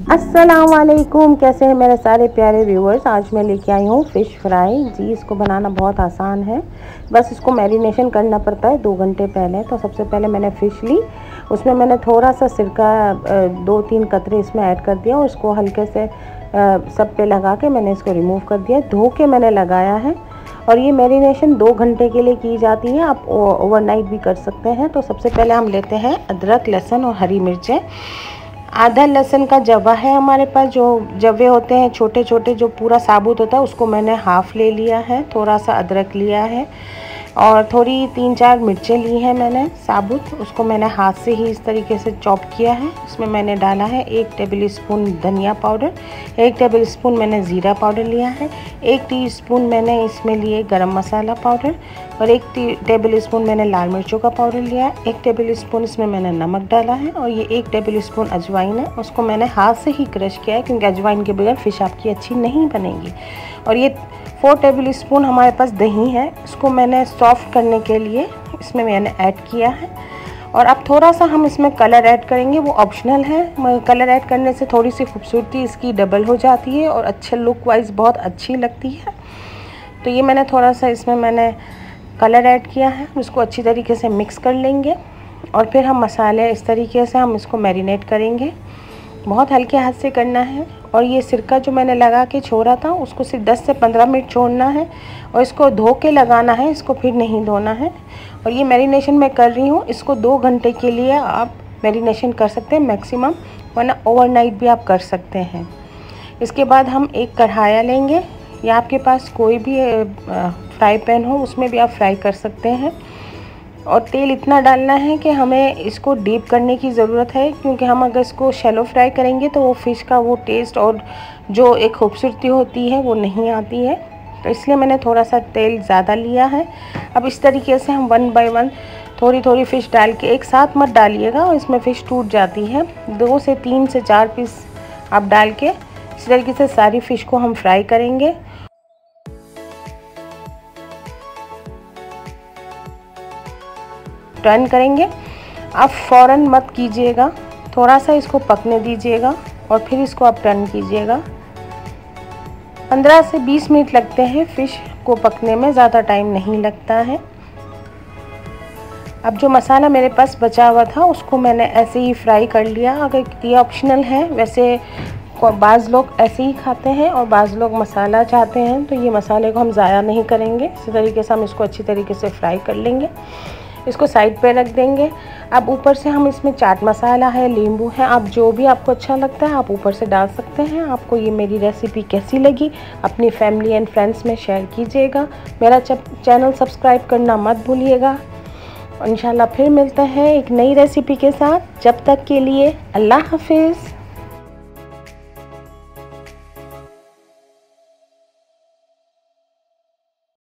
अस्सलाम वालेकुम, कैसे हैं मेरे सारे प्यारे व्यूअर्स। आज मैं लेके आई हूँ फ़िश फ्राई जी। इसको बनाना बहुत आसान है, बस इसको मैरिनेशन करना पड़ता है 2 घंटे पहले। तो सबसे पहले मैंने फ़िश ली, उसमें मैंने थोड़ा सा सिरका 2-3 कतरे इसमें ऐड कर दिया और इसको हल्के से सब पे लगा के मैंने इसको रिमूव कर दिया। धो के मैंने लगाया है और ये मैरिनेशन 2 घंटे के लिए की जाती है, आप ओवरनाइट भी कर सकते हैं। तो सबसे पहले हम लेते हैं अदरक, लहसुन और हरी मिर्चें। आधा लहसुन का जवा है हमारे पास, जो जवे होते हैं छोटे छोटे, जो पूरा साबुत होता है, उसको मैंने हाफ़ ले लिया है। थोड़ा सा अदरक लिया है और थोड़ी 3-4 मिर्चें ली हैं मैंने साबुत, उसको मैंने हाथ से ही इस तरीके से चॉप किया है। इसमें मैंने डाला है 1 टेबल स्पून धनिया पाउडर, 1 टेबल स्पून मैंने ज़ीरा पाउडर लिया है, 1 टीस्पून मैंने इसमें लिए गरम मसाला पाउडर और 1 टेबल स्पून मैंने लाल मिर्चों का पाउडर लिया है, 1 टेबल स्पून इसमें मैंने नमक डाला है और ये 1 टेबल स्पून अजवाइन है, उसको मैंने हाथ से ही क्रश किया है क्योंकि अजवाइन के बगैर फ़िश आपकी अच्छी नहीं बनेगी। और ये 4 टेबल स्पून हमारे पास दही है, इसको मैंने सॉफ्ट करने के लिए इसमें मैंने ऐड किया है। और अब थोड़ा सा हम इसमें कलर ऐड करेंगे, वो ऑप्शनल है। कलर ऐड करने से थोड़ी सी खूबसूरती इसकी डबल हो जाती है और अच्छे लुक वाइज बहुत अच्छी लगती है। तो ये मैंने थोड़ा सा इसमें मैंने कलर ऐड किया है, इसको अच्छी तरीके से मिक्स कर लेंगे और फिर हम मसाले इस तरीके से हम इसको मैरिनेट करेंगे। बहुत हल्के हाथ से करना है और ये सिरका जो मैंने लगा के छोड़ा था उसको सिर्फ 10 से 15 मिनट छोड़ना है और इसको धो के लगाना है, इसको फिर नहीं धोना है। और ये मैरिनेशन मैं कर रही हूँ, इसको 2 घंटे के लिए आप मैरिनेशन कर सकते हैं मैक्सिमम, वरना ओवरनाइट भी आप कर सकते हैं। इसके बाद हम एक कढ़ाया लेंगे या आपके पास कोई भी फ्राई पैन हो उसमें भी आप फ्राई कर सकते हैं। और तेल इतना डालना है कि हमें इसको डीप करने की ज़रूरत है, क्योंकि हम अगर इसको शैलो फ्राई करेंगे तो वो फ़िश का वो टेस्ट और जो एक खूबसूरती होती है वो नहीं आती है। तो इसलिए मैंने थोड़ा सा तेल ज़्यादा लिया है। अब इस तरीके से हम 1 बाय 1 थोड़ी थोड़ी फ़िश डाल के, एक साथ मत डालिएगा और इसमें फ़िश टूट जाती है। 2 से 3 से 4 पीस आप डाल के इस तरीके से सारी फ़िश को हम फ्राई करेंगे। टर्न करेंगे, आप फ़ौरन मत कीजिएगा, थोड़ा सा इसको पकने दीजिएगा और फिर इसको आप टर्न कीजिएगा। 15 से 20 मिनट लगते हैं फ़िश को पकने में, ज़्यादा टाइम नहीं लगता है। अब जो मसाला मेरे पास बचा हुआ था उसको मैंने ऐसे ही फ्राई कर लिया। अगर ये ऑप्शनल है, वैसे बाज़ लोग ऐसे ही खाते हैं और बाज़ लोग मसाला चाहते हैं, तो ये मसाले को हम ज़ाया नहीं करेंगे। इसी तरीके से हम इसको अच्छी तरीके से फ्राई कर लेंगे, इसको साइड पे रख देंगे। अब ऊपर से हम इसमें चाट मसाला है, नींबू है, आप जो भी आपको अच्छा लगता है आप ऊपर से डाल सकते हैं। आपको ये मेरी रेसिपी कैसी लगी अपनी फैमिली एंड फ्रेंड्स में शेयर कीजिएगा। मेरा चैनल सब्सक्राइब करना मत भूलिएगा। इंशाल्लाह फिर मिलते हैं एक नई रेसिपी के साथ। जब तक के लिए अल्लाह हाफिज़।